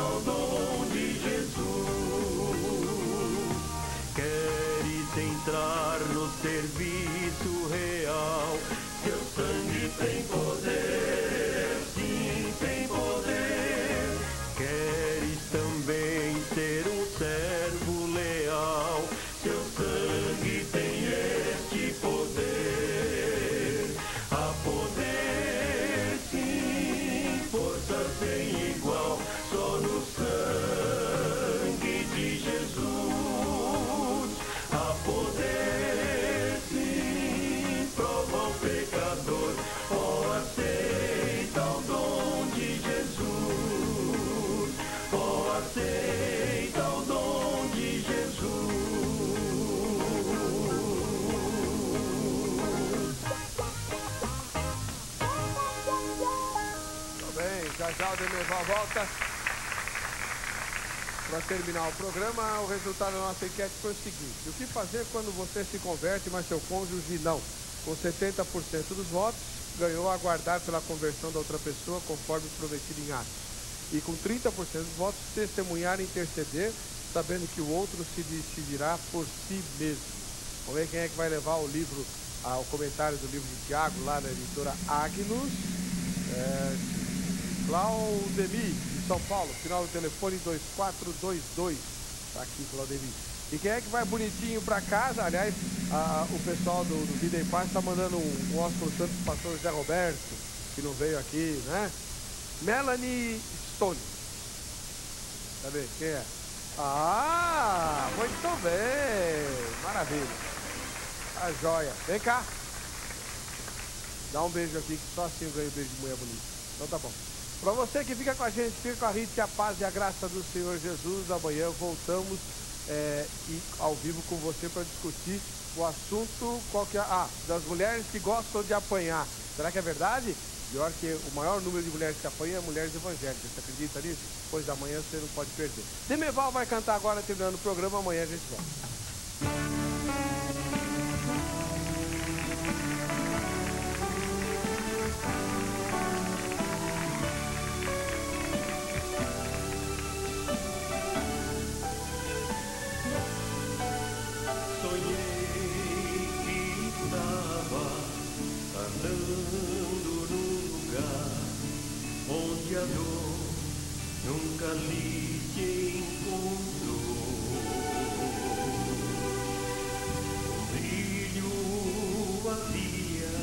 ao dom de Jesus. Queres entrar no serviço real? Seu sangue tem poder, sim, tem poder. Queres também ser um servo leal? Seu sangue tem este poder. Há poder, sim, força sem igual, só no sangue de Jesus. Há poder, sim, prova o pecador, ó, aceita o dom de Jesus. Ó, aceita o dom de Jesus. Muito bem, já o Demerval volta. Para terminar o programa, o resultado da nossa enquete foi o seguinte: o que fazer quando você se converte, mas seu cônjuge não? Com 70% dos votos, ganhou aguardar pela conversão da outra pessoa, conforme prometido em Atos. E com 30% dos votos, testemunhar e interceder, sabendo que o outro se decidirá por si mesmo. Vamos ver quem é que vai levar o livro, o comentário do livro de Tiago, lá na editora Agnus. Claudemir, de São Paulo, final do telefone 2422. Tá aqui, Claudemir. E quem é que vai bonitinho pra casa? Aliás, o pessoal do Vida em Paz tá mandando um ósculo santo pro pastor José Roberto, que não veio aqui, né? Melanie Stone. Cadê? Quem é? Ah, muito bem. Maravilha. A joia. Vem cá. Dá um beijo aqui, que só assim eu ganho beijo de mulher bonita. Então tá bom. Para você que fica com a gente, fica com a Rita, a paz e a graça do Senhor Jesus. Amanhã voltamos ao vivo com você para discutir o assunto, qual que é? Das mulheres que gostam de apanhar. Será que é verdade? Pior que o maior número de mulheres que apanham é mulheres evangélicas. Você acredita nisso? Pois amanhã você não pode perder. Demerval vai cantar agora, terminando o programa. Amanhã a gente volta. Onde a dor nunca lhe te encontrou. Um brilho havia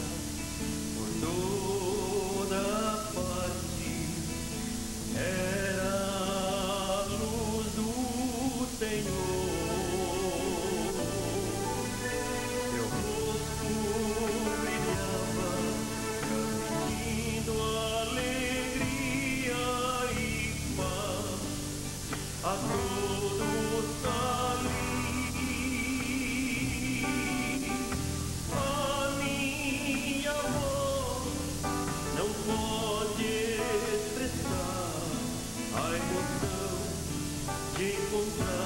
por toda parte, era a luz do Senhor. Seu rosto brilhava, transmitindo alegria e paz a todos ali. A minha voz não pode expressar a emoção de encontrar